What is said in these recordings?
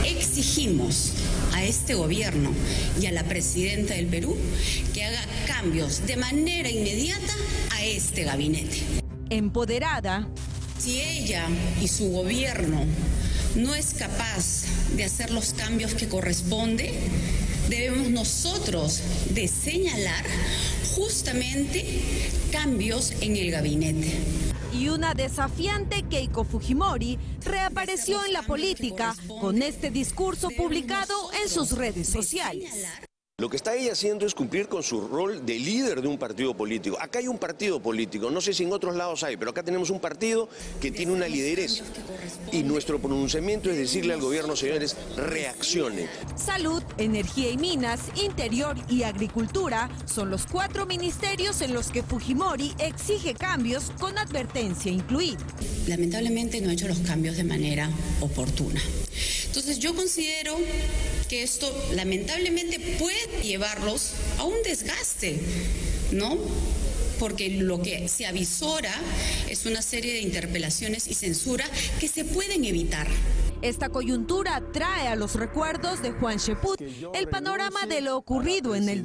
Exigimos a este gobierno y a la presidenta del Perú que haga cambios de manera inmediata a este gabinete. Empoderada. Si ella y su gobierno no es capaz de hacer los cambios que corresponde, debemos nosotros de señalar justamente cambios en el gabinete. Y una desafiante Keiko Fujimori reapareció en la política con este discurso publicado en sus redes sociales. Lo que está ella haciendo es cumplir con su rol de líder de un partido político. Acá hay un partido político, no sé si en otros lados hay, pero acá tenemos un partido que tiene una lideresa. Y nuestro pronunciamiento es decirle al gobierno, señores, reaccione. Salud, Energía y Minas, Interior y Agricultura son los 4 ministerios en los que Fujimori exige cambios con advertencia incluida. Lamentablemente no ha hecho los cambios de manera oportuna. Entonces yo considero que esto lamentablemente puede llevarlos a un desgaste, ¿no? Porque lo que se avisora es una serie de interpelaciones y censura que se pueden evitar. Esta coyuntura trae a los recuerdos de Juan Cheput el panorama de lo ocurrido en el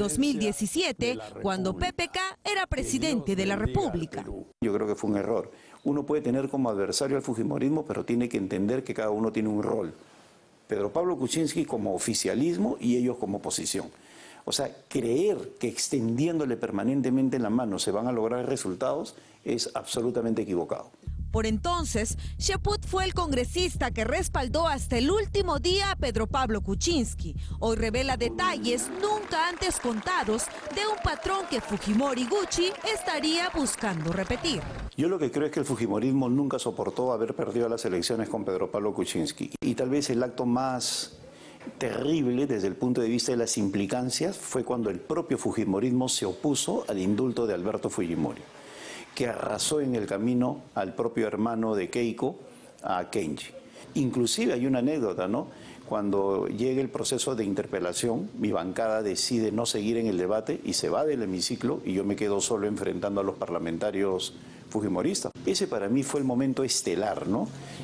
2017, cuando PPK era presidente de la República. Yo creo que fue un error. Uno puede tener como adversario al fujimorismo, pero tiene que entender que cada uno tiene un rol. Pedro Pablo Kuczynski como oficialismo y ellos como oposición. O sea, creer que extendiéndole permanentemente la mano se van a lograr resultados es absolutamente equivocado. Por entonces, Cheput fue el congresista que respaldó hasta el último día a Pedro Pablo Kuczynski. Hoy revela detalles nunca antes contados de un patrón que Fujimori Gucci estaría buscando repetir. Yo lo que creo es que el fujimorismo nunca soportó haber perdido las elecciones con Pedro Pablo Kuczynski. Y tal vez el acto más terrible desde el punto de vista de las implicancias fue cuando el propio fujimorismo se opuso al indulto de Alberto Fujimori, que arrasó en el camino al propio hermano de Keiko, a Kenji. Inclusive hay una anécdota, ¿no? Cuando llega el proceso de interpelación, mi bancada decide no seguir en el debate y se va del hemiciclo y yo me quedo solo enfrentando a los parlamentarios fujimoristas. Ese para mí fue el momento estelar, ¿no?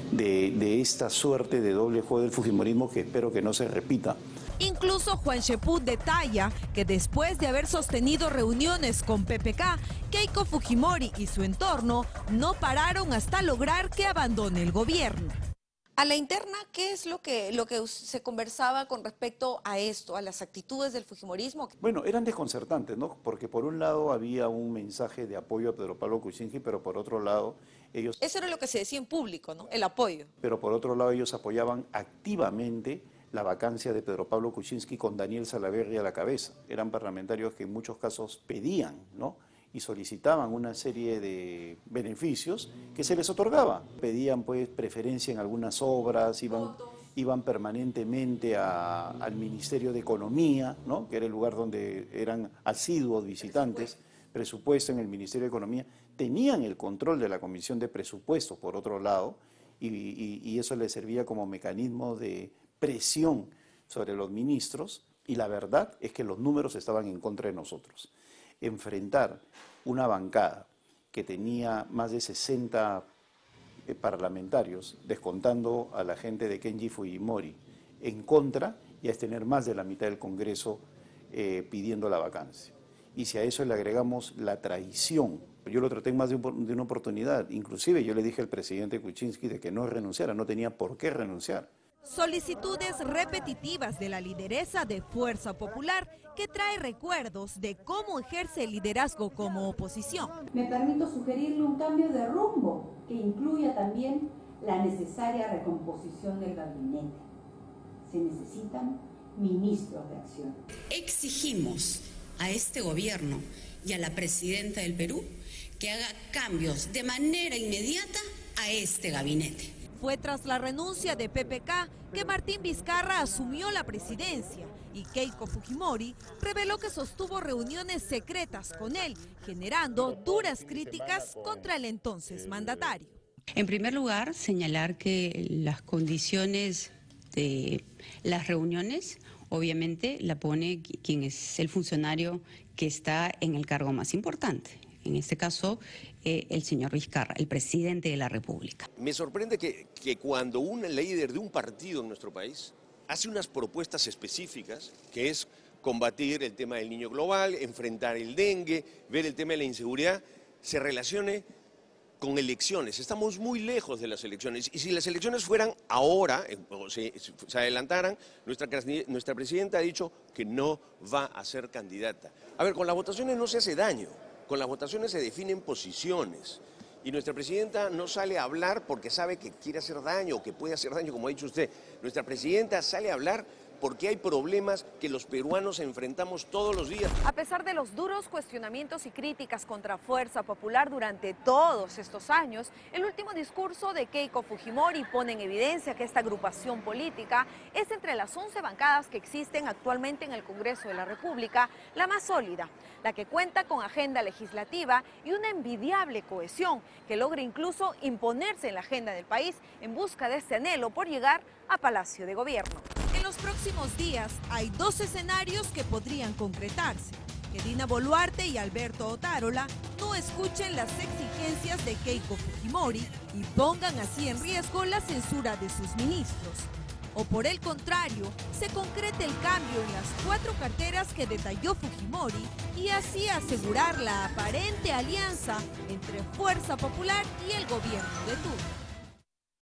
de esta suerte de doble juego del fujimorismo que espero que no se repita. Incluso Juan Cheput detalla que después de haber sostenido reuniones con PPK, Keiko Fujimori y su entorno no pararon hasta lograr que abandone el gobierno. A la interna, ¿qué es lo que se conversaba con respecto a esto, a las actitudes del fujimorismo? Bueno, eran desconcertantes, ¿no? Porque por un lado había un mensaje de apoyo a Pedro Pablo Kuczynski, pero por otro lado ellos... Eso era lo que se decía en público, ¿no? El apoyo. Pero por otro lado ellos apoyaban activamente la vacancia de Pedro Pablo Kuczynski con Daniel Salaverry a la cabeza. Eran parlamentarios que en muchos casos pedían, ¿no? Y solicitaban una serie de beneficios que se les otorgaba. Pedían pues preferencia en algunas obras, iban permanentemente al Ministerio de Economía, ¿no? Que era el lugar donde eran asiduos visitantes, presupuesto en el Ministerio de Economía, tenían el control de la Comisión de Presupuestos por otro lado, y eso les servía como mecanismo de presión sobre los ministros, y la verdad es que los números estaban en contra de nosotros. Enfrentar una bancada que tenía más de 60 parlamentarios, descontando a la gente de Kenji Fujimori, en contra, ya es tener más de la mitad del Congreso pidiendo la vacancia. Y si a eso le agregamos la traición, yo lo traté en más de una oportunidad, inclusive yo le dije al presidente Kuczynski de que no renunciara, no tenía por qué renunciar. Solicitudes repetitivas de la lideresa de Fuerza Popular que trae recuerdos de cómo ejerce el liderazgo como oposición. Me permito sugerirle un cambio de rumbo que incluya también la necesaria recomposición del gabinete. Se necesitan ministros de acción. Exigimos a este gobierno y a la presidenta del Perú que haga cambios de manera inmediata a este gabinete. Fue tras la renuncia de PPK que Martín Vizcarra asumió la presidencia y Keiko Fujimori reveló que sostuvo reuniones secretas con él, generando duras críticas contra el entonces mandatario. En primer lugar, señalar que las condiciones de las reuniones, obviamente, la pone quien es el funcionario que está en el cargo más importante. En este caso, el señor Vizcarra, el presidente de la República. Me sorprende que cuando un líder de un partido en nuestro país hace unas propuestas específicas, que es combatir el tema del niño global, enfrentar el dengue, ver el tema de la inseguridad, se relacione con elecciones. Estamos muy lejos de las elecciones y si las elecciones fueran ahora, o se adelantaran, nuestra presidenta ha dicho que no va a ser candidata. A ver, con las votaciones no se hace daño, con las votaciones se definen posiciones y nuestra presidenta no sale a hablar porque sabe que quiere hacer daño o que puede hacer daño, como ha dicho usted. Nuestra presidenta sale a hablar porque hay problemas que los peruanos enfrentamos todos los días. A pesar de los duros cuestionamientos y críticas contra Fuerza Popular durante todos estos años, el último discurso de Keiko Fujimori pone en evidencia que esta agrupación política es entre las 11 bancadas que existen actualmente en el Congreso de la República, la más sólida, la que cuenta con agenda legislativa y una envidiable cohesión que logra incluso imponerse en la agenda del país en busca de este anhelo por llegar a Palacio de Gobierno. En los próximos días hay dos escenarios que podrían concretarse. Que Dina Boluarte y Alberto Otárola no escuchen las exigencias de Keiko Fujimori y pongan así en riesgo la censura de sus ministros. O por el contrario, se concrete el cambio en las 4 carteras que detalló Fujimori y así asegurar la aparente alianza entre Fuerza Popular y el gobierno de turno.